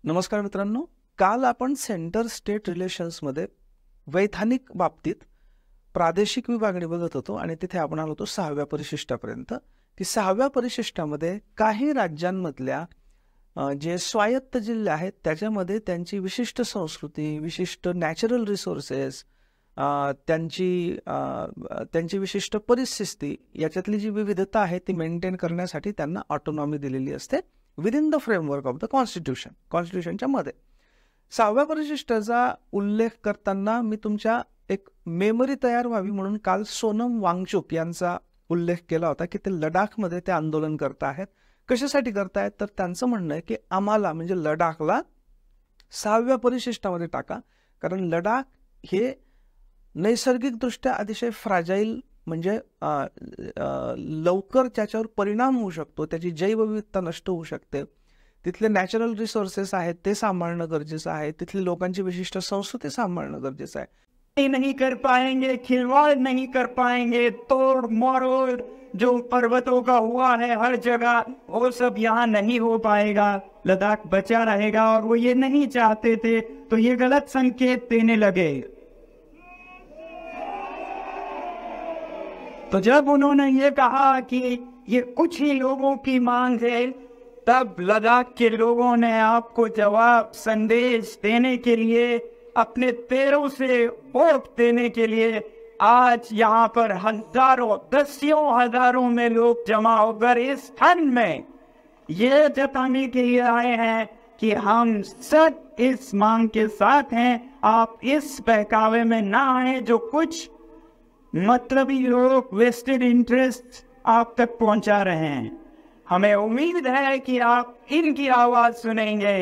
नमस्कार मित्रांनो, काल आपण सेंटर स्टेट रिलेशन्समध्ये वैधानिक बाबतीत प्रादेशिक विभागणी बघत होतो आणि तिथे आपण आलो होतो 6व्या परिशिष्टापर्यंत की 6व्या परिशिष्टामध्ये काही राज्यांमधल्या जे स्वायत्त जिल्हे आहेत त्याच्यामध्ये त्यांची विशिष्ट संस्कृती, विशिष्ट नॅचरल रिसोर्सेस, त्यांची विशिष्ट परिस्थिती याच्यातली जी विविधता आहे ती मेंटेन करण्यासाठी त्यांना ऑटोनॉमी दिलेली असते within the framework of the कॉन्स्टिट्यूशनच्या मध्ये. 6व्या परिशिष्टाचा उल्लेख करताना मी तुमच्या एक मेमरी तयार व्हावी म्हणून काल सोनम वांगचुक यांचा उल्लेख केला होता की ते लडाखमध्ये ते आंदोलन करत आहेत. कशासाठी करतायत तर त्यांचं म्हणणं आहे की आम्हाला म्हणजे लडाखला 6व्या परिशिष्टामध्ये टाका, कारण लडाख हे नैसर्गिकदृष्ट्या अतिशय फ्रॅजाईल म्हणजे लवकर त्याच्यावर परिणाम होऊ शकतो, त्याची जैवविविधता नष्ट होऊ शकते, तिथले नॅचरल रिसोर्सेस आहेत ते सांभाळणं गरजेचं आहे, तिथली लोकांची विशिष्ट संस्कृती सांभाळणं गरजेचं आहे. नहीं कर पाएंगे, खिलवाड़ नहीं कर पाएंगे, तोड़ मरोड़ जो पर्वतों का हुआ है हर जगह वो सब यहाँ नहीं हो पाएगा. लद्दाख बचा रहेगा और वो ये नहीं चाहते थे तो ये गलत संकेत देने लगे. तो जब उन्होंने ये कहा कि ये कुछ ही लोगों की मांग है, तब लद्दाख के लोगों ने आपको जवाब संदेश देने के लिए, अपने पैरों से वोट देने के लिए आज यहाँ पर हजारों, दसियों हजारों में लोग जमा होकर इस स्थान में ये जताने के लिए आए हैं कि हम सब इस मांग के साथ हैं. आप इस बहकावे में ना आए जो कुछ मतलबी लोग वेस्टेड इंटरेस्ट आप तक पहुंचा रहे हैं. हमें उम्मीद है कि आप इनकी आवाज सुनेंगे.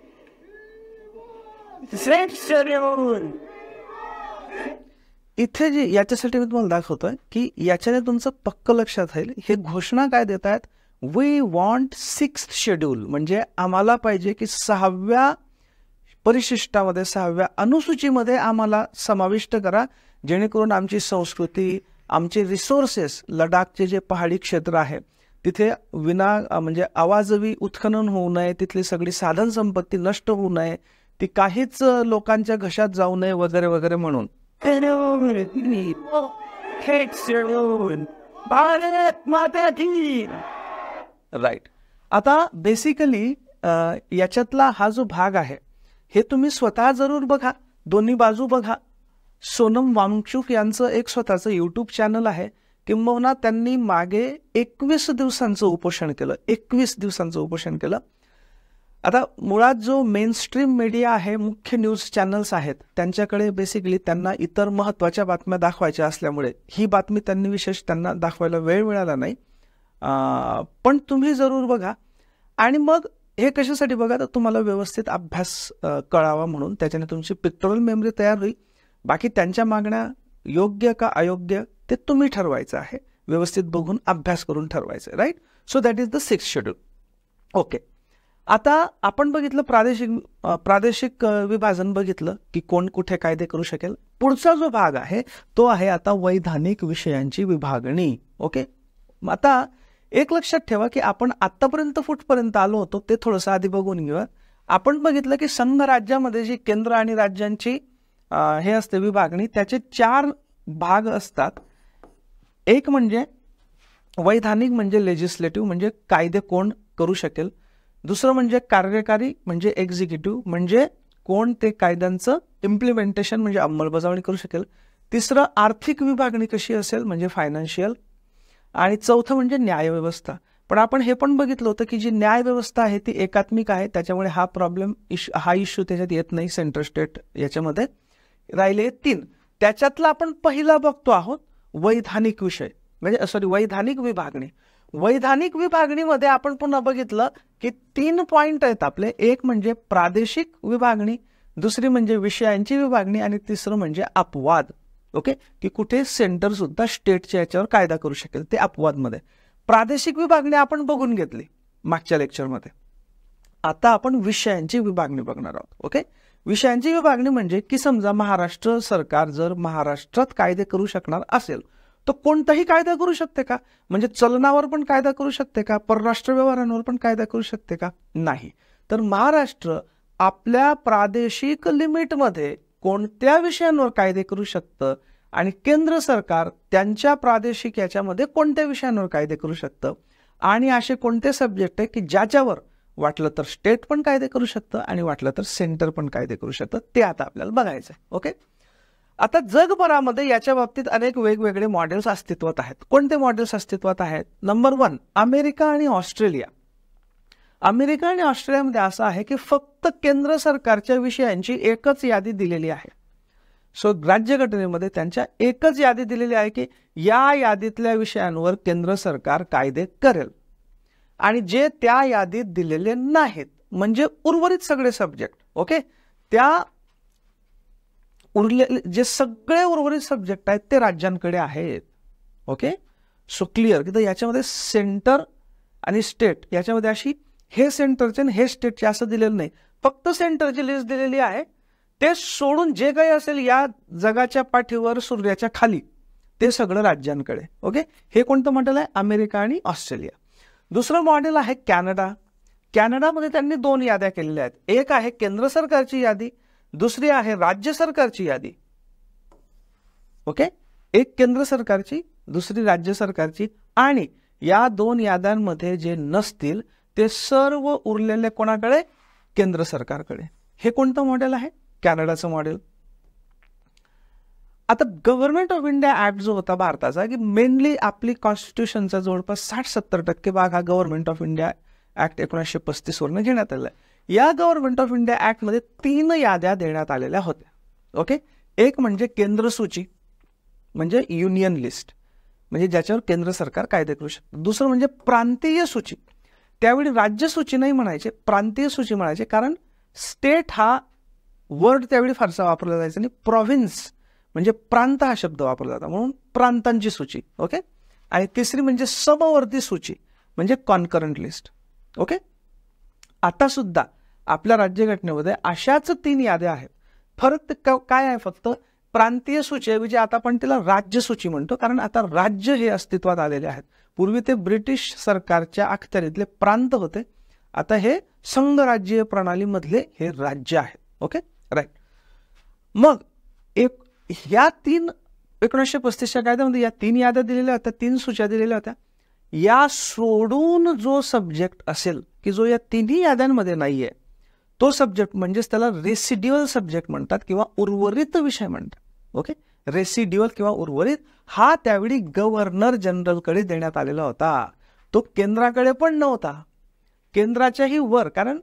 इथे जे याच्यासाठी मी तुम्हाला दाखवतोय की याच्याने तुमचं पक्क लक्षात राहील. हे घोषणा काय देत आहेत, वी वॉन्ट 6th शेड्यूल, म्हणजे आम्हाला पाहिजे की 6व्या परिशिष्टामध्ये 6व्या अनुसूचीमध्ये आम्हाला समाविष्ट करा, जेणेकरून आमची संस्कृती, आमचे रिसोर्सेस, लडाखचे जे पहाडी क्षेत्र आहे तिथे म्हणजे आवाजवी उत्खनन होऊ नये, तिथली सगळी साधन संपत्ती नष्ट होऊ नये, ती काहीच लोकांच्या घशात जाऊ नये वगैरे वगैरे म्हणून. राईट. आता बेसिकली याच्यातला हा जो भाग आहे हे तुम्ही स्वतः जरूर बघा, दोन्ही बाजू बघा. सोनम वांगचुक यांचं एक स्वतःचं यूट्यूब चॅनल आहे, किंबहुना त्यांनी मागे 21 दिवसांचं उपोषण केलं. 21 दिवसांचं उपोषण केलं. आता मुळात जो मेनस्ट्रीम मीडिया आहे, मुख्य न्यूज चॅनल्स आहेत, त्यांच्याकडे बेसिकली त्यांना इतर महत्त्वाच्या बातम्या दाखवायच्या असल्यामुळे ही बातमी त्यांनी विशेष त्यांना दाखवायला वेळ मिळाला नाही. पण तुम्ही जरूर बघा. आणि मग हे कशासाठी बघा तर तुम्हाला व्यवस्थित अभ्यास कळावा म्हणून, त्याच्याने तुमची पिक्टोरल मेमरी तयार होईल. बाकी त्यांच्या मागण्या योग्य का अयोग्य ते तुम्ही ठरवायचं आहे, व्यवस्थित बघून अभ्यास करून ठरवायचं. Right. So that is the 6th schedule. Okay. आता आपण बघितलं प्रादेशिक विभाजन बघितलं की कोण कुठे कायदे करू शकेल. पुढचा जो भाग आहे तो आहे आता वैधानिक विषयांची विभागणी. ओके. आता एक लक्षात ठेवा की आपण आतापर्यंत कुठपर्यंत आलो होतो ते थोडंसं आधी बघून घेऊया. आपण बघितलं की संघ राज्यामध्ये जी केंद्र आणि राज्यांची हे असते विभागणी, त्याचे 4 भाग असतात. एक म्हणजे वैधानिक म्हणजे लेजिस्लेटिव्ह, म्हणजे कायदे कोण करू शकेल. दुसरं म्हणजे कार्यकारी म्हणजे एक्झिक्युटिव्ह, म्हणजे कोण ते कायद्यांचं इम्प्लिमेंटेशन म्हणजे अंमलबजावणी करू शकेल. तिसरं आर्थिक विभागणी कशी असेल म्हणजे फायनान्शियल. आणि चौथं म्हणजे न्यायव्यवस्था. पण आपण हे पण बघितलं होतं की जी न्यायव्यवस्था आहे ती एकात्मिक आहे, त्याच्यामुळे हा इश्यू त्याच्यात येत नाही. सेंटर स्टेट याच्यामध्ये राहिले 3. त्याच्यातला आपण पहिला बघतो आहोत वैधानिक विषय म्हणजे वैधानिक विभागणी. वैधानिक विभागणीमध्ये आपण पुन्हा बघितलं की 3 पॉइंट आहेत आपले. एक म्हणजे प्रादेशिक विभागणी, दुसरी म्हणजे विषयांची विभागणी आणि तिसरं म्हणजे अपवाद. ओके. की कुठे सेंटर सुद्धा स्टेटच्या याच्यावर कायदा करू शकेल, ते अपवादमध्ये. प्रादेशिक विभागणी आपण बघून घेतली मागच्या लेक्चरमध्ये. आता आपण विषयांची विभागणी बघणार आहोत. ओके. विषयांची विभागणी म्हणजे की समजा महाराष्ट्र सरकार जर महाराष्ट्रात कायदे करू शकणार असेल तर कोणताही कायदा करू शकते का? म्हणजे चलनावर पण कायदा करू शकते का? परराष्ट्र व्यवहारांवर पण कायदा करू शकते का? नाही. तर महाराष्ट्र आपल्या प्रादेशिक लिमिटमध्ये कोणत्या विषयांवर कायदे करू शकतं आणि केंद्र सरकार त्यांच्या प्रादेशिक याच्यामध्ये कोणत्या विषयांवर कायदे करू शकतं आणि असे कोणते सब्जेक्ट आहे की ज्याच्यावर वाटलं तर स्टेट पण कायदे करू शकतं आणि वाटलं तर सेंटर पण कायदे करू शकतं, ते आता आपल्याला बघायचं आहे. ओके, आता जगभरामध्ये याच्या बाबतीत अनेक वेगवेगळे मॉडेल्स अस्तित्वात आहेत. कोणते मॉडेल्स अस्तित्वात आहेत? नंबर 1, अमेरिका आणि ऑस्ट्रेलिया. अमेरिका आणि ऑस्ट्रेलियामध्ये असं आहे की फक्त केंद्र सरकारच्या विषयांची एकच यादी दिलेली आहे. सो राज्यघटनेमध्ये त्यांच्या एकच यादी दिलेली आहे की या यादीतल्या विषयांवर केंद्र सरकार कायदे करेल, आणि जे त्या यादीत दिलेले नाहीत म्हणजे उर्वरित सगळे सब्जेक्ट, ओके, त्या उरलेले जे सगळे उर्वरित सब्जेक्ट आहेत ते राज्यांकडे आहेत. ओके, सो क्लिअर की याच्यामध्ये सेंटर आणि स्टेट याच्यामध्ये अशी हे सेंटरचे आणि हे स्टेटचे असं दिलेलं नाही, फक्त सेंटरची लिस्ट दिलेली आहे. ते सोडून जे काही असेल या जगाच्या पाठीवर सूर्याच्या खाली ते सगळं राज्यांकडे. ओके, हे कोणतं मॉडेल आहे? अमेरिका आणि ऑस्ट्रेलिया. दुसरं मॉडेल आहे कॅनडा. कॅनडामध्ये त्यांनी 2 याद्या केलेल्या आहेत. एक आहे केंद्र सरकारची यादी, दुसरी आहे राज्य सरकारची यादी. ओके, एक केंद्र सरकारची, दुसरी राज्य सरकारची, आणि या 2 याद्यांमध्ये जे नसतील ते सर्व उरलेले कोणाकडे? केंद्र सरकारकडे. हे कोणतं मॉडेल आहे? कॅनडाचं मॉडेल. आता गव्हर्नमेंट ऑफ इंडिया ऍक्ट जो होता भारताचा, की मेनली आपली कॉन्स्टिट्यूशनचा जवळपास 60-70% भाग हा गव्हर्नमेंट ऑफ इंडिया ऍक्ट 1935 वरून घेण्यात आलेला आहे. या गव्हर्नमेंट ऑफ इंडिया ऍक्ट मध्ये 3 याद्या देण्यात आलेल्या होत्या. ओके, एक म्हणजे केंद्र सूची म्हणजे युनियन लिस्ट, म्हणजे ज्याच्यावर केंद्र सरकार कायदे करू शकतं. दुसरं म्हणजे प्रांतीय सूची. त्यावेळी राज्य सूची नाही म्हणायचे, प्रांतीय सूची म्हणायचे, कारण स्टेट हा वर्ड त्यावेळी फारसा वापरला जायचा आणि प्रॉव्हिन्स म्हणजे प्रांत हा शब्द वापरला जातो, म्हणून प्रांतांची सूची. ओके, आणि तिसरी म्हणजे समवर्ती सूची म्हणजे कॉन्करंट लिस्ट. ओके, आता सुद्धा आपल्या राज्यघटनेमध्ये अशाच 3 याद्या आहेत. फरक काय आहे? फक्त प्रांतीय सूची ऐवजी आता आपण तिला राज्य सूची म्हणतो, कारण आता राज्य हे अस्तित्वात आलेले आहेत. पूर्वी ते ब्रिटिश सरकारच्या अखत्यारीतले प्रांत होते, आता हे संघराज्यीय प्रणालीमधले हे राज्य आहेत. Okay, right. मग ह्या 3 1935च्या कायद्यामध्ये या 3 याद्या दिलेल्या होत्या, 3 सूच्या दिलेल्या होत्या. या सोडून जो सब्जेक्ट असेल की जो या 3ही याद्यांमध्ये नाहीये, तो सब्जेक्ट म्हणजेच त्याला रेसिड्युअल सब्जेक्ट म्हणतात किंवा उर्वरित विषय म्हणतात. ओके, रेसिड्युअल किंवा उर्वरित हा त्यावेळी गव्हर्नर जनरलकडे देण्यात आलेला होता. तो केंद्राकडे पण नव्हता, केंद्राच्याही वर. कारण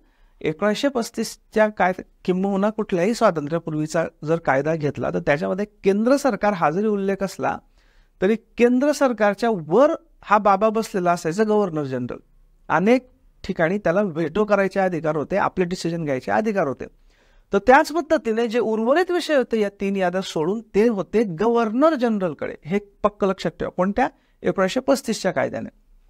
1935च्या किंबहुना कुठल्याही स्वातंत्र्यापूर्वीचा जर कायदा घेतला तर त्याच्यामध्ये केंद्र सरकार हा जरी उल्लेख असला तरी केंद्र सरकारच्या वर हा बाबा बसलेला असायचा गव्हर्नर जनरल. अनेक ठिकाणी त्याला व्हेटो करायचे अधिकार होते, आपले डिसिजन घ्यायचे अधिकार होते. तर त्याच पद्धतीने जे उर्वरित विषय होते या 3 याद्या सोडून ते होते गव्हर्नर जनरलकडे. हे पक्क लक्षात ठेवा. कोणत्या? 1935च्या कायद्याने.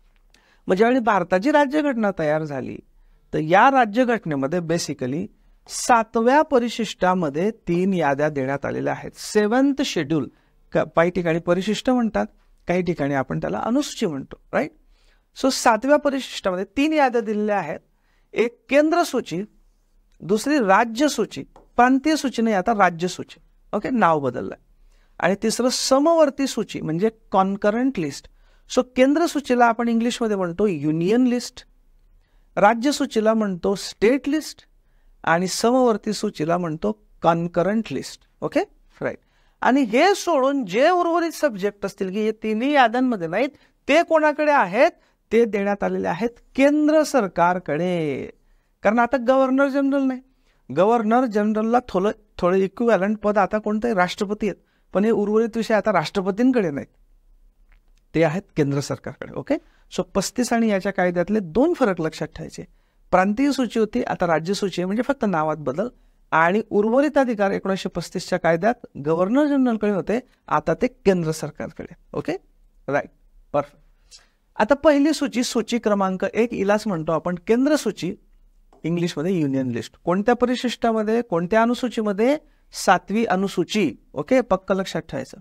मग ज्यावेळी भारताची राज्यघटना तयार झाली तर या राज्यघटनेमध्ये बेसिकली 7व्या परिशिष्टामध्ये 3 याद्या देण्यात आलेल्या आहेत. 7th शेड्यूल, काही ठिकाणी परिशिष्ट म्हणतात, काही ठिकाणी आपण त्याला अनुसूची म्हणतो, राईट. सो 7व्या परिशिष्टामध्ये 3 याद्या दिलेल्या आहेत. एक केंद्र सूची, दुसरी राज्य सूची, प्रांतीय सूची नाही आता राज्य सूची. ओके, नाव बदललंय. आणि तिसरं समवर्ती सूची म्हणजे कॉन्करंट लिस्ट. सो केंद्र सूचीला आपण इंग्लिशमध्ये म्हणतो युनियन लिस्ट, राज्य सूचीला म्हणतो स्टेट लिस्ट, आणि समवर्ती सूचीला म्हणतो कॉन्करंट लिस्ट. Okay, right. आणि हे सोडून जे उर्वरित सब्जेक्ट असतील की हे 3ही याद्यांमध्ये नाहीत ते कोणाकडे आहेत? ते देण्यात आलेले आहेत केंद्र सरकारकडे. कारण आता गव्हर्नर जनरल नाही, गव्हर्नर जनरलला थोडं इक्विव्हॅलंट पद आता कोणतं? राष्ट्रपती आहेत. पण हे उर्वरित विषय आता राष्ट्रपतींकडे नाहीत, ते आहेत केंद्र सरकारकडे. ओके, सो 35 आणि याच्या कायद्यातले 2 फरक लक्षात ठेवायचे. प्रांतीय सूची होती, आता राज्य सूची आहे, म्हणजे फक्त नावात बदल. आणि उर्वरित अधिकार 1935च्या कायद्यात गव्हर्नर जनरलकडे होते, आता ते केंद्र सरकारकडे. Okay, right, perfect. आता पहिली सूची, सूची क्रमांक 1 इलाच म्हणतो आपण केंद्र सूची, इंग्लिशमध्ये युनियन लिस्ट. कोणत्या परिशिष्टामध्ये, कोणत्या अनुसूचीमध्ये? 7वी अनुसूची. ओके, पक्क लक्षात ठेवायचं.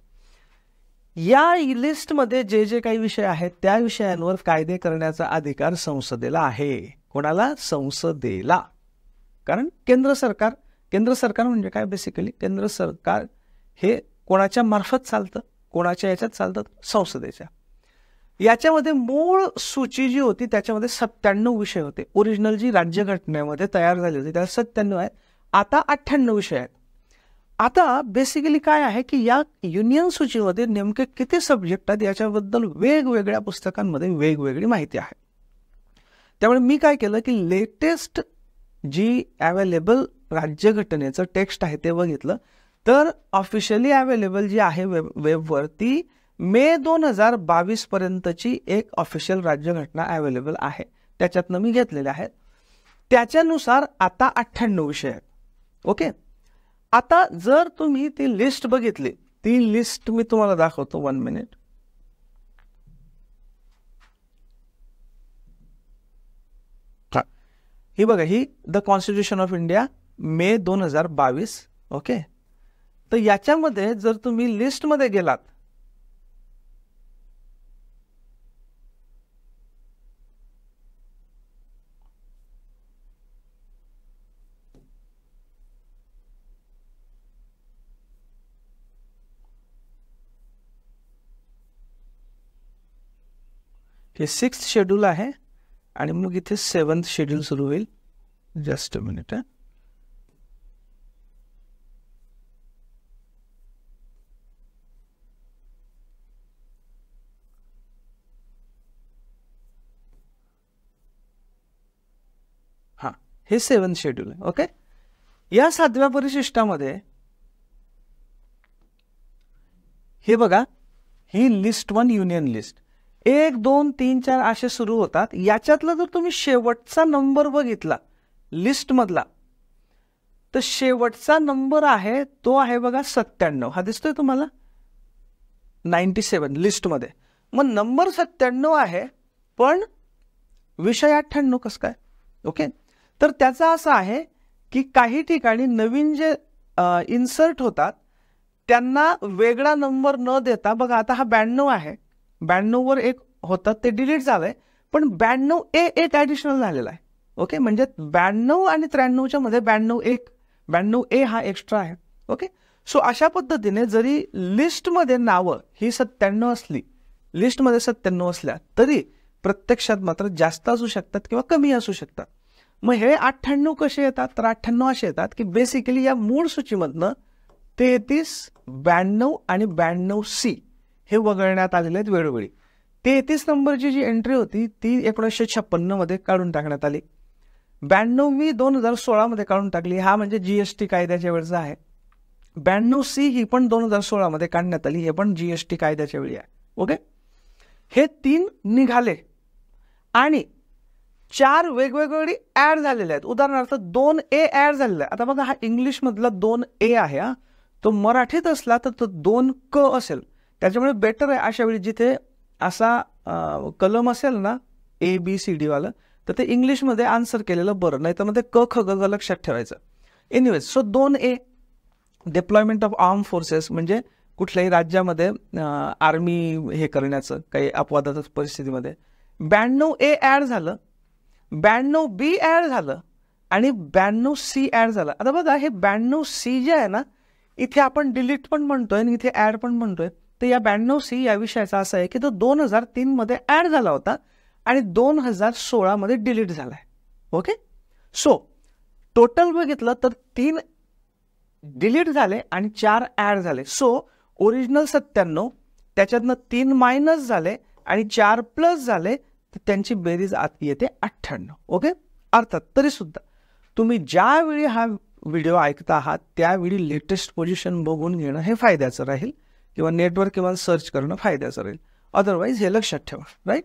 या लिस्टमध्ये जे जे काही विषय आहेत त्या विषयांवर कायदे करण्याचा अधिकार संसदेला आहे. कोणाला? संसदेला. कारण केंद्र सरकार म्हणजे काय, बेसिकली केंद्र सरकार हे कोणाच्या मार्फत चालतं, कोणाच्या याच्यात चालतं, संसदेच्या. याच्यामध्ये मूळ सूची जी होती त्याच्यामध्ये 97 विषय होते. ओरिजिनल जी राज्यघटनेमध्ये तयार झाली होती त्याला 97 आहेत, आता 98 विषय आहेत. आता बेसिकली काय आहे की या युनियन सूचीमध्ये नेमके किती सब्जेक्ट आहेत याच्याबद्दल वेगवेगळ्या पुस्तकांमध्ये वेगवेगळी माहिती आहे. त्यामुळे मी काय केलं की लेटेस्ट जी अवेलेबल राज्यघटनेचं टेक्स्ट आहे ते बघितलं, तर ऑफिशियली अवेलेबल जी आहे वेबवरती मे 2022 पर्यंतची एक ऑफिशियल राज्यघटना अवेलेबल आहे, त्याच्यातनं मी घेतलेल्या आहेत. त्याच्यानुसार आता 98 विषय आहेत. ओके, आता जर तुम्ही ती लिस्ट बघितली, ती लिस्ट मी तुम्हाला दाखवतो, 1 मिनिट. ही बघा, ही the constitution of India May 2022. Okay, तर याच्यामध्ये जर तुम्ही लिस्टमध्ये गेलात, हे 6th शेड्यूल आहे आणि मग इथे 7th शेड्यूल सुरू होईल. Just a minute. हा, हे 7th शेड्यूल आहे. ओके, या 7व्या परिशिष्टामध्ये हे बघा, ही लिस्ट 1 युनियन लिस्ट 1 2 3 4 असे सुरू होतात. याच्यातला जर तुम्ही शेवटचा नंबर बघितला लिस्ट मधला, तर शेवटचा नंबर आहे तो आहे बघा 97. हा दिसतोय तुम्हाला, 97 लिस्ट मध्ये. मग नंबर 97 आहे पण विषय 98 कसं काय? ओके, तर त्याचा असं आहे की काही ठिकाणी नवीन जे इन्सर्ट होतात त्यांना वेगळा नंबर न देता, बघा आता हा 92 आहे, 92 वर एक होतं ते डिलीट झालंय, पण 92A एक ऍडिशनल झालेला आहे. ओके, म्हणजे 92 आणि 93च्या मध्ये 92A हा एक्स्ट्रा आहे. ओके, सो अशा पद्धतीने जरी लिस्टमध्ये नावं ही 97 असली, लिस्टमध्ये 97 असल्या तरी प्रत्यक्षात मात्र जास्त असू शकतात किंवा कमी असू शकतात. मग हे 98 कसे येतात, तर 98 असे येतात की बेसिकली या मूळ सूचीमधनं 33, 92 आणि 92C हे वगळण्यात आलेले आहेत वेळोवेळी. 33 नंबरची जी एंट्री होती ती 1956 मध्ये काढून टाकण्यात आली. 92 मी 2016 मध्ये काढून टाकली, हा म्हणजे GST कायद्याच्या वेळचा आहे. 92C ही पण 2016 मध्ये काढण्यात आली, हे पण GST कायद्याच्या वेळी आहे. ओके, हे 3 निघाले आणि 4 वेगवेगळी ऍड झालेले आहेत. उदाहरणार्थ 2A ऍड झालेला आहे. आता बघा, हा इंग्लिश मधला 2A आहे, हा तो मराठीत असला तर तो 2K असेल. त्याच्यामुळे बेटर आहे अशा वेळी जिथे असा कलम असेल ना ABCD वाला, तर ते इंग्लिशमध्ये आन्सर केलेलं बरं, नाही तर मग ते क ख ग लक्षात ठेवायचं. Anyways, so 2A deployment of arm forces, म्हणजे कुठल्याही राज्यामध्ये आर्मी हे करण्याचं काही अपवादाच्या परिस्थितीमध्ये. 92A ऍड झालं, 92B ऍड झालं आणि 92C ऍड झालं. आता बघा, हे 92C जे आहे ना, इथे आपण डिलीट पण म्हणतोय आणि इथे ऍड पण म्हणतोय. तर या 92C या विषयाचा असा आहे की तो 2003 मध्ये ऍड झाला होता आणि 2016 मध्ये डिलीट झालाय. ओके, सो टोटल बघितलं तर 3 डिलीट झाले आणि 4 ऍड झाले. सो ओरिजिनल 97, त्याच्यातनं 3 मायनस झाले आणि 4 प्लस झाले, तर त्यांची बेरीज आत येते 98. ओके, अर्थात तरी सुद्धा तुम्ही ज्यावेळी हा व्हिडिओ ऐकता आहात त्यावेळी लेटेस्ट पोझिशन बघून घेणं हे फायद्याचं राहील, किंवा नेटवर किंवा सर्च करणं फायद्याचं राहील. अदरवाईज हे लक्षात ठेवा. राईट,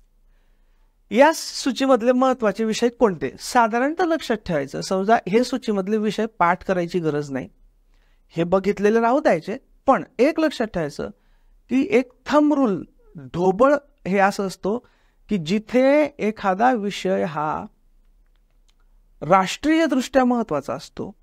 या सूचीमधले महत्वाचे विषय कोणते साधारणतः लक्षात ठेवायचं. समजा हे सूचीमधले विषय पाठ करायची गरज नाही, हे बघितलेले राहू द्यायचे. पण एक लक्षात ठेवायचं की एक थंब रूल, ढोबळ हे असं असतो की जिथे एखादा विषय हा राष्ट्रीय दृष्ट्या महत्वाचा असतो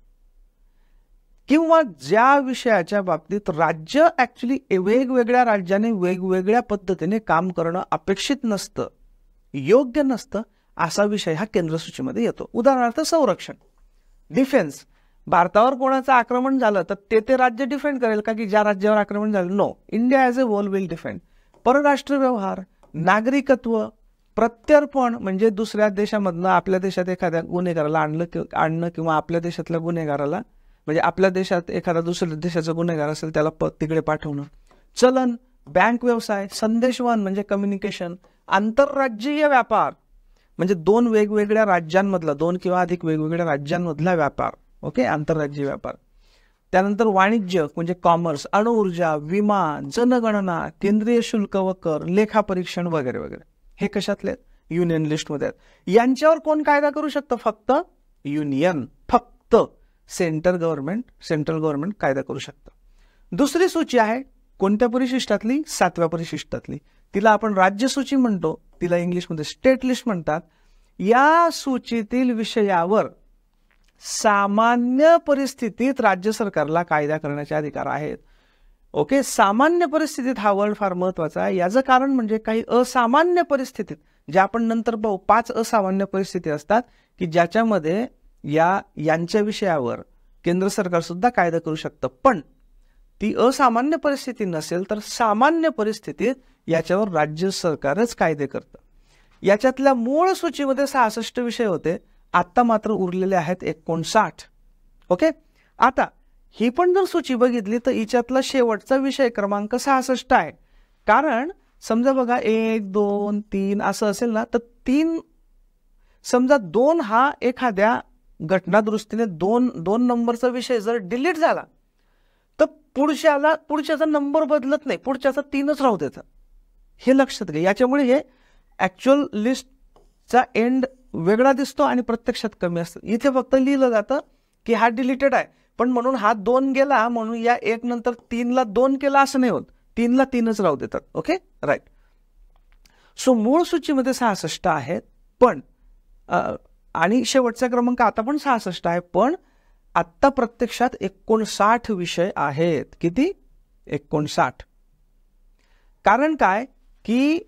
किंवा ज्या विषयाच्या बाबतीत राज्य ऍक्च्युली वेगवेगळ्या राज्याने वेगवेगळ्या पद्धतीने काम करणं अपेक्षित नसतं, योग्य नसतं, असा विषय हा केंद्र सूचीमध्ये येतो. उदाहरणार्थ संरक्षण. डिफेन्स, भारतावर कोणाचं आक्रमण झालं तर ते राज्य डिफेंड करेल का की ज्या राज्यावर आक्रमण झालं? No, India as a whole will defend. परराष्ट्र व्यवहार, नागरिकत्व, प्रत्यर्पण म्हणजे दुसऱ्या देशामधनं आपल्या देशात एखाद्या गुन्हेगाराला आणणं किंवा आपल्या देशातल्या गुन्हेगाराला म्हणजे आपल्या देशात एखादा दुसऱ्या देशाचा गुन्हेगार असेल त्याला तिकडे पाठवणं. चलन, बँक व्यवसाय, संदेशवहन म्हणजे कम्युनिकेशन, आंतरराज्यीय व्यापार म्हणजे दोन वेगवेगळ्या राज्यांमधला, दोन किंवा अधिक वेगवेगळ्या राज्यांमधला व्यापार. ओके, आंतरराज्यीय व्यापार. त्यानंतर वाणिज्य म्हणजे कॉमर्स, अणुऊर्जा, विमा, जनगणना, केंद्रीय शुल्क व कर, लेखापरीक्षण वगैरे वगैरे. हे कशातले? युनियन लिस्टमध्ये आहेत. यांच्यावर कोण कायदा करू शकतं? फक्त युनियन, फक्त सेंट्रल गव्हर्नमेंट कायदा करू शकतं. दुसरी सूची आहे कोणत्या परिशिष्टातली? 7व्या परिशिष्टातली. तिला आपण राज्यसूची म्हणतो, तिला इंग्लिशमध्ये स्टेट लिस्ट म्हणतात. या सूचीतील विषयावर सामान्य परिस्थितीत राज्य सरकारला कायदा करण्याचे अधिकार आहेत. ओके, सामान्य परिस्थितीत हा वर्ड फार महत्वाचा आहे. याचं कारण म्हणजे काही असामान्य परिस्थितीत, जे आपण नंतर पाहू, 5 असामान्य परिस्थिती असतात की ज्याच्यामध्ये यांच्या विषयावर केंद्र सरकार सुद्धा कायदा करू शकतं. पण ती असामान्य परिस्थिती नसेल तर सामान्य परिस्थितीत याच्यावर राज्य सरकारच कायदे करतं. याच्यातल्या मूळ सूचीमध्ये 66 विषय होते, आता मात्र उरलेले आहेत 59. ओके, आता ही पण जर सूची बघितली तर हिच्यातला शेवटचा विषय क्रमांक 66 आहे. कारण समजा बघा 1, 2, 3 असं असेल ना, तर 3 समजा 2 हा एखाद्या घटनादुरुस्तीने 2 नंबरचा विषय जर डिलीट झाला तर पुढच्याचा नंबर बदलत नाही, पुढच्याचा 3च राहू देतं. हे लक्षात घ्या. याच्यामुळे हे ऍक्च्युअल लिस्टचा एंड वेगळा दिसतो आणि प्रत्यक्षात कमी असतं. इथे फक्त लिहिलं जातं की हा डिलीटेड आहे, पण म्हणून हा 2 गेला म्हणून या 1 नंतर 3ला 2 केला असं नाही होत, 3ला 3च राहू देतात. Okay, right. सो मूळ सूचीमध्ये 66 आहेत, पण आणि शेवटचा क्रमांक आता पण 66 आहे, पण आत्ता प्रत्यक्षात 59 विषय आहेत. किती? 59. कारण काय की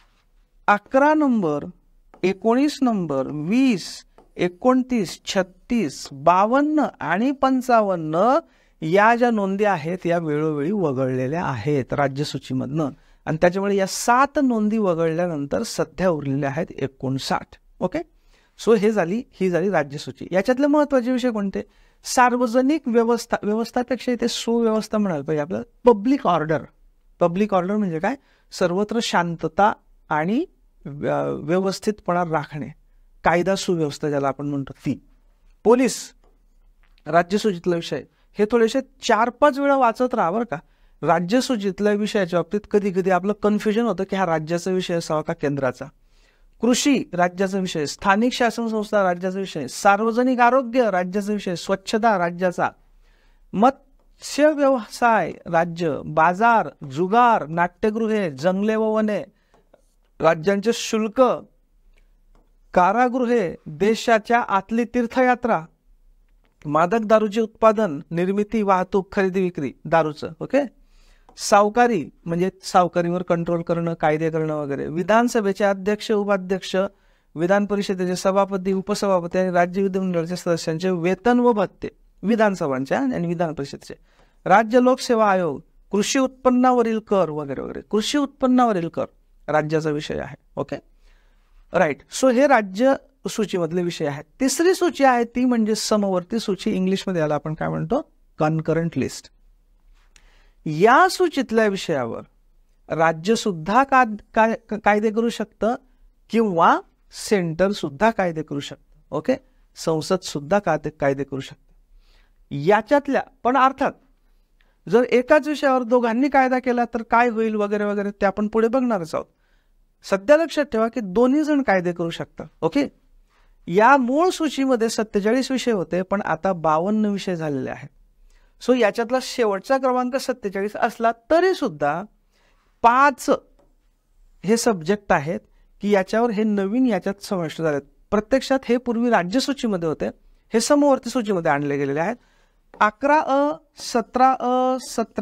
11 नंबर, 19 नंबर, 20, 29, 36, 52 आणि 55 या ज्या नोंदी आहेत या वेळोवेळी वगळलेल्या आहेत राज्यसूचीमधनं, आणि त्याच्यामुळे या 7 नोंदी वगळल्यानंतर सध्या उरलेल्या आहेत 59. ओके, सो ही झाली राज्यसूची. याच्यातले महत्वाचे विषय कोणते? सार्वजनिक व्यवस्थापेक्षा इथे सुव्यवस्था म्हणाल पाहिजे आपलं. पब्लिक ऑर्डर म्हणजे काय? सर्वत्र शांतता आणि व्यवस्थितपणा राखणे, कायदा सुव्यवस्था ज्याला आपण म्हणतो ती. पोलीस राज्यसूचीतला विषय. हे थोडेसे 4-5 वेळा वाचत राहा बरं का. राज्यसूचीतल्या विषयाच्या बाबतीत कधी कधी आपलं कन्फ्युजन होतं की हा राज्याचा विषय असावा का केंद्राचा. कृषी राज्याचा विषय, स्थानिक शासन संस्था राज्याचा विषय, सार्वजनिक आरोग्य राज्याचा विषय, स्वच्छता राज्याचा, मत्स्य व्यवसाय राज्य, बाजार, जुगार, नाट्यगृहे, जंगले व वने राज्यांचे शुल्क, कारागृहे, देशाच्या आतली तीर्थयात्रा, मादक दारूचे उत्पादन, निर्मिती, वाहतूक, खरेदी विक्री दारूचं. ओके, सावकारी म्हणजे सावकारीवर कंट्रोल करणं, कायदे करणं वगैरे, विधानसभेचे अध्यक्ष, उपाध्यक्ष, विधान परिषदेचे सभापती, उपसभापती आणि राज्य विधिमंडळाच्या सदस्यांचे वेतन व भत्ते, विधानसभांच्या आणि विधान परिषदेचे, राज्य लोकसेवा आयोग, कृषी उत्पन्नावरील कर वगैरे वगैरे. कृषी उत्पन्नावरील कर राज्याचा विषय आहे. Okay, right. सो हे राज्य सूचीमधले विषय आहेत. तिसरी सूची आहे ती म्हणजे समवर्ती सूची. इंग्लिशमध्ये याला आपण काय म्हणतो? Concurrent list. या सूचीतल्या विषयावर राज्य सुद्धा कायदे करू शकतं किंवा सेंटर सुद्धा कायदे करू शकतं. ओके, संसद सुद्धा कायदे करू शकतं. याच्यातल्या पण अर्थात जर एकाच विषयावर दोघांनी कायदा केला तर काय होईल वगैरे वगैरे ते आपण पुढे बघणारच आहोत. सध्या लक्षात ठेवा की दोन्ही जण कायदे करू शकतात. ओके, या मूळ सूचीमध्ये 47 विषय होते, पण आता 52 विषय झालेले आहेत. सो याच्यातला शेवटचा क्रमांक 47 असला तरी सुद्धा 5 हे सब्जेक्ट आहेत की याच्यावर हे नवीन याच्यात समाविष्ट झालेत. प्रत्यक्षात हे पूर्वी राज्यसूचीमध्ये होते, हे समवर्ती सूचीमध्ये आणले गेलेले आहेत. 11A, 17A,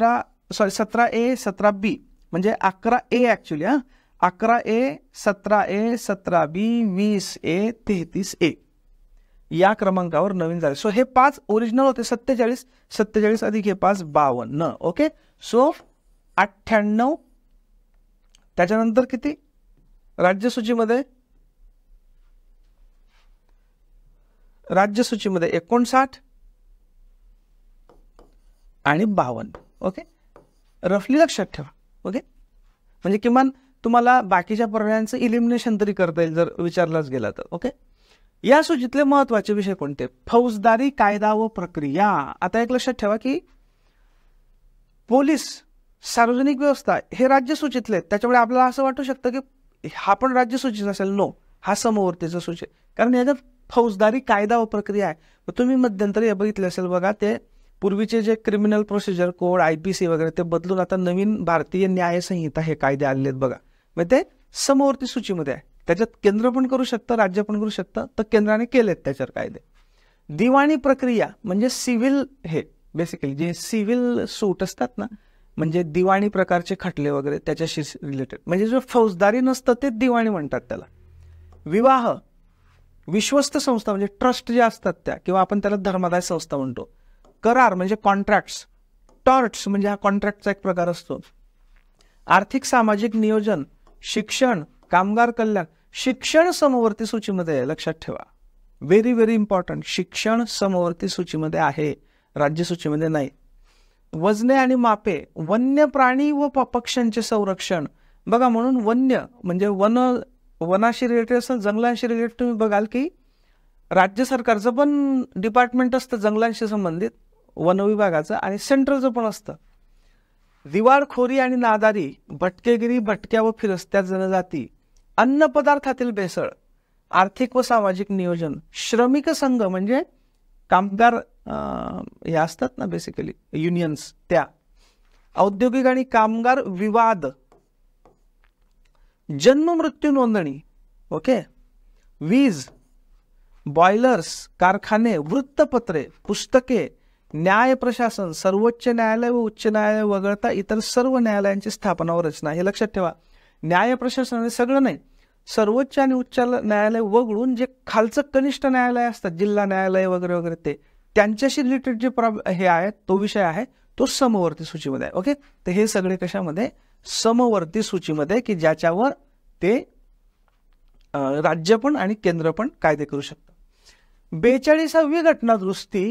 17A, 17B म्हणजे 11A actually 11A, 17A, 17B, 20A, 33A. या क्रमांकावर नवीन झाले. सो हे 5 ओरिजिनल होते. 47 47 अधिक हे 5 52. ओके. सो 98. त्याच्यानंतर किती राज्यसूचीमध्ये 59 आणि 52. ओके. रफली लक्षात ठेवा. ओके. म्हणजे किमान तुम्हाला बाकीच्या पर्यायांचं इलिमिनेशन तरी करता येईल जर विचारलाच गेला तर. ओके. या सूचीतले महत्वाचे विषय कोणते? फौजदारी कायदा व प्रक्रिया. आता एक लक्षात ठेवा की पोलीस, सार्वजनिक व्यवस्था हे राज्यसूचीतले आहेत. त्याच्यामुळे आपल्याला असं वाटू शकतं की हा पण राज्यसूचीत असेल. नो, हा समवर्तीचा सूची, कारण याच्यात फौजदारी कायदा व प्रक्रिया आहे. तुम्ही मध्यंतरी हे बघितले असेल बघा, ते पूर्वीचे जे क्रिमिनल प्रोसिजर कोड IPC वगैरे ते बदलून आता नवीन भारतीय न्याय संहिता हे कायदे आलेले आहेत बघा. मग ते समवर्ती सूचीमध्ये आहे. त्याच्यात केंद्र पण करू शकतं, राज्य पण करू शकतं. तर केंद्राने केलेत त्याच्यावर कायदे. दिवाणी प्रक्रिया म्हणजे सिव्हिल, हे बेसिकली जे सिव्हिल सूट असतात ना, म्हणजे दिवाणी प्रकारचे खटले वगैरे त्याच्याशी रिलेटेड, म्हणजे जो फौजदारी नसतं ते दिवाणी म्हणतात त्याला. विवाह, विश्वस्त संस्था म्हणजे ट्रस्ट जे असतात त्या, किंवा आपण त्याला धर्मादाय संस्था म्हणतो. करार म्हणजे कॉन्ट्रॅक्ट्स. टॉर्ट्स म्हणजे हा कॉन्ट्रॅक्टचा एक प्रकार असतो. आर्थिक सामाजिक नियोजन, शिक्षण, कामगार कल्याण. शिक्षण समवर्ती सूचीमध्ये आहे, लक्षात ठेवा. Very very important. शिक्षण समवर्ती सूचीमध्ये आहे, राज्य सूचीमध्ये नाही. वजने आणि मापे, वन्य प्राणी व पक्ष्यांचे संरक्षण. बघा, म्हणून वन्य म्हणजे वनाशी रिलेटेड असेल, जंगलांशी रिलेटेड तुम्ही बघाल की राज्य सरकारचं पण डिपार्टमेंट असतं जंगलांशी संबंधित, वन विभागाचं, आणि सेंट्रलचं पण असतं. दिवाळखोरी आणि नादारी, भटकेगिरी, भटक्या व फिरस्त्या जनजाती, अन्न पदार्थातील भेसळ, आर्थिक व सामाजिक नियोजन, श्रमिक संघ म्हणजे कामगार हे असतात ना बेसिकली युनियन्स त्या, औद्योगिक आणि कामगार विवाद, जन्म मृत्यू नोंदणी. ओके. वीज, बॉयलर्स, कारखाने, वृत्तपत्रे, पुस्तके, न्याय प्रशासन, सर्वोच्च न्यायालय व उच्च न्यायालय वगळता इतर सर्व न्यायालयांची स्थापना व रचना. हे लक्षात ठेवा. न्याय प्रशासन सगळं नाही, सर्वोच्च आणि उच्च न्यायालय वगळून जे खालचं कनिष्ठ न्यायालय असतात, जिल्हा न्यायालय वगैरे वगैरे, ते त्यांच्याशी रिलेटेड जे हे आहे तो विषय आहे तो समवर्ती सूचीमध्ये आहे. ओके. तर हे सगळे कशामध्ये? समवर्ती सूचीमध्ये, की ज्याच्यावर ते राज्य पण आणि केंद्र पण कायदे करू शकतात. 42वी घटना दुरुस्ती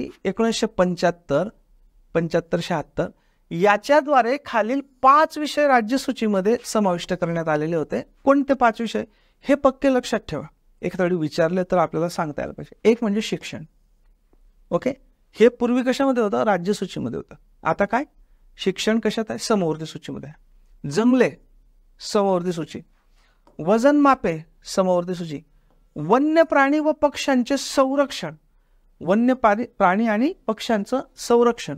1975-76 याच्याद्वारे खालील 5 विषय राज्य सूचीमध्ये समाविष्ट करण्यात आलेले होते. कोणते 5 विषय हे पक्के लक्षात ठेवा. एखाद्या विचारले तर आपल्याला सांगता यायला पाहिजे. एक म्हणजे शिक्षण. ओके. हे पूर्वी कशामध्ये होतं? राज्य सूचीमध्ये होतं. आता काय? शिक्षण कशात आहे? समवर्ती सूचीमध्ये आहे. जंगले समवर्ती सूची, वजन मापे समवर्ती सूची, वन्य प्राणी व पक्ष्यांचे संरक्षण, वन्य प्राणी आणि पक्ष्यांचं संरक्षण,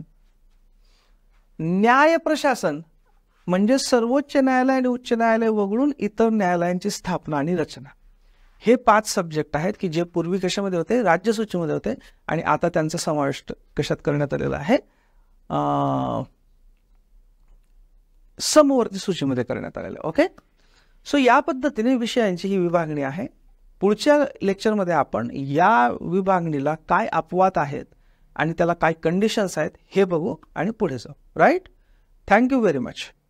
न्याय प्रशासन म्हणजे सर्वोच्च न्यायालय आणि उच्च न्यायालय वगळून इतर न्यायालयांची स्थापना आणि रचना. हे 5 सब्जेक्ट आहेत की जे पूर्वी कशामध्ये होते? राज्य सूचीमध्ये होते, आणि आता त्यांचा समावेश कशात करण्यात आलेला आहे? समवर्ती सूचीमध्ये करण्यात आलेला आहे. ओके. सो या पद्धतीने विषयांची ही विभागणी आहे. पुढच्या लेक्चरमध्ये आपण या विभागणीला काय अपवाद आहेत आणि त्याला काय कंडिशन्स आहेत हे बघू आणि पुढे जाऊ. राईट. Thank you very much.